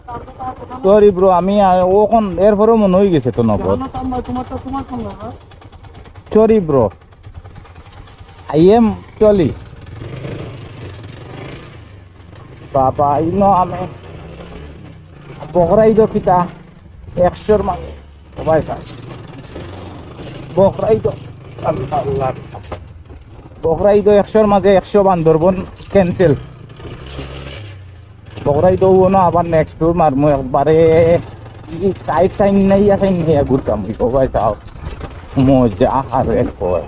Sorry bro, আমি ওখন এরপরেও মনে হয়ে গেছে তো নগদ। সরি ব্রো, আই এম চলি বাবা ইনো আমি বকরাই দো কিতা 100 মাঝে সবাই চাই বকরাই দো। আল্লাহ, বকরাই দো 100 মাঝে 100 বান্দরবন ক্যান্সেল। বকরাই দো না আবার নেক্সট টুর মারমু একবারে সাইড সাইন নাই আছে নিয়ে ঘুরতাম সবাই চাও মজা আরে কয়।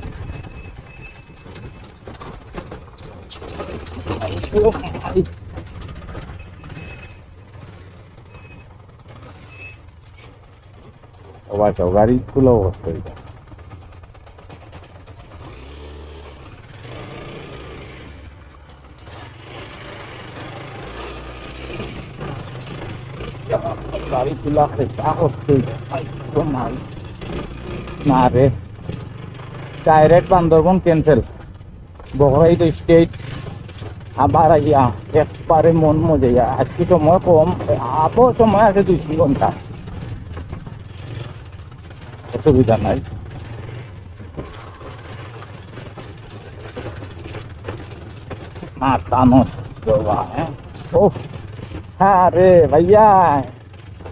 সবাই চাও গাড়ি খুলে অবস্থা এটা। গাড়ি খোলা খেতা করতে না রে, ডাইরেক্ট বান্দরবন ক্যান্সেল। বকরাই তো স্টেট আবার আইয়া একবারে মন মজাইয়া। আজকে সময় কম, আবো সময় আছে 2-3 ঘন্টা, অসুবিধা নাই। মাথা নষ্ট হ্যাঁ। ও হ্যাঁ রে ভাইয়া।